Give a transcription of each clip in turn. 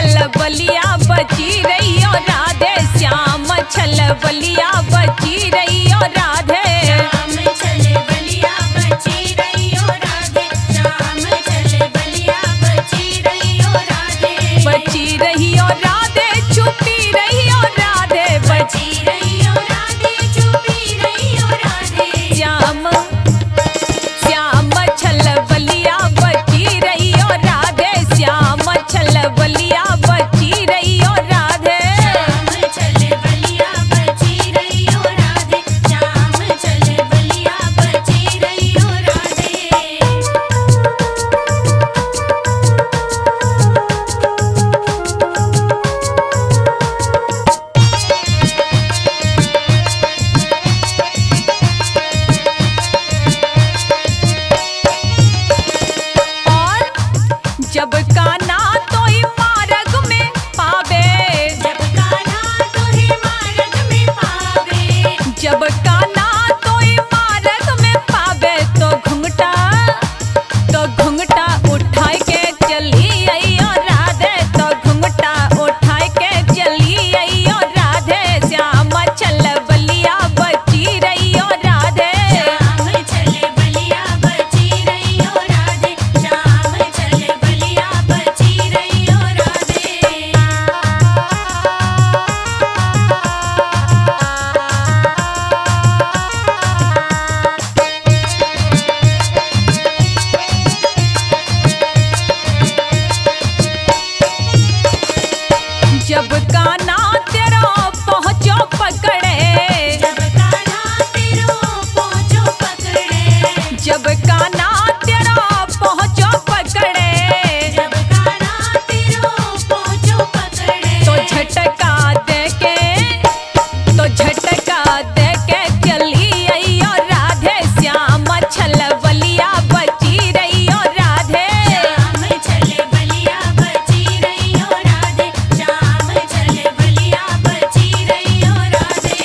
छल बलिया बची रही हो राधे श्याम छल बलिया बची रही हो राधे श्याम छल बलिया बची रही हो राधे श्याम छल बलिया बची रही हो राधे बची रही हो राधे छुपी रही हो राधे बची रही हो राधे छुपी रही हो राधे श्याम श्याम छल बलिया बची रही हो राधे श्याम छल बलिया बची रही हो राधे श्याम छल बलिया बची रही हो राधे श्याम छल बलिया बची रही हो राधे और जब काना तो ही मार्ग में पावे जब कान्हा तुहे मार्ग में पावे जब काना तो ही मार्ग में पावे तो घुंघटा उठाए के चली आई हो राधे तो घुंघटा उठाए के चली आई हो राधे श्याम छल बलिया बची रही हो राधे श्याम छल बलिया बची रही हो राधे श्याम छल बलिया बची रही हो राधे जब काना तेरा पहुँचो पकड़े जब कान्हा तेरो पहुँचो पकड़े जब काना तेरा पहुँचो पकड़े जब कान्हा तेरो पहुँचो पकड़े तो झटका दे के चली आई हो राधे श्याम छल बलिया बची रही हो राधे श्याम छल बलिया बची रही हो राधे श्याम छल बलिया बची रही हो राधे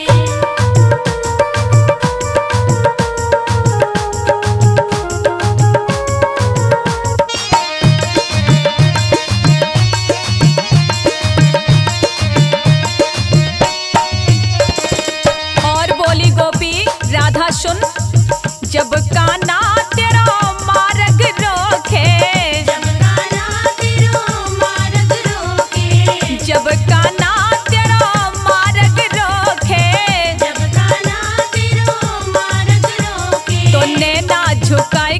और बोली गोपी राधा सुन जब काना तेरा मार्ग रोके जब कान्हा तेरो मार्ग रोके जब काना तेरा मार्ग रोके जब कान्हा तेरो मार्ग रोके तो नैना झुकाए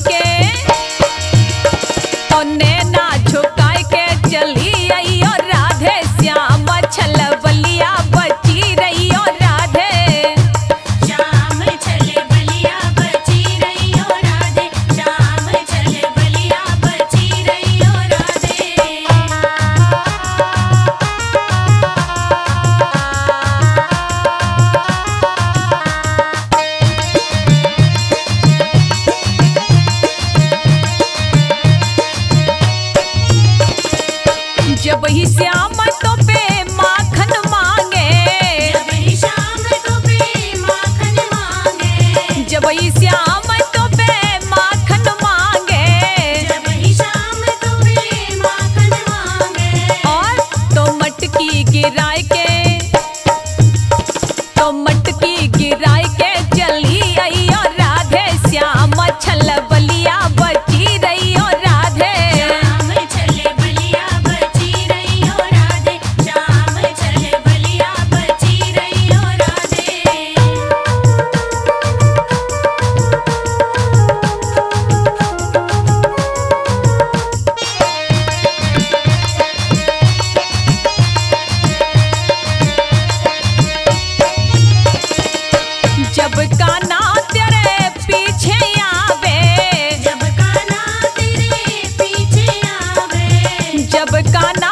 के चली आई हो राधे श्याम छल बलिया बची रही हो राधे श्याम छल बलिया बची रही हो राधे श्याम छल बलिया बची रही हो राधे जब ही श्याम तो पे माखन मांगे जब ही श्याम तो पे माखन मांगे जब ही श्याम तो पे माखन मांगे जब ही श्याम तो पे माखन मांगे और तो मटकी गिराए के चली आई हो राधे श्याम छल बलिया बची रही हो राधे श्याम छल बलिया बची रही हो राधे श्याम छल बलिया बची रही हो राधे जब काना तेरे पीछे आवे जब कान्हा तेरे पीछे आवे जब काना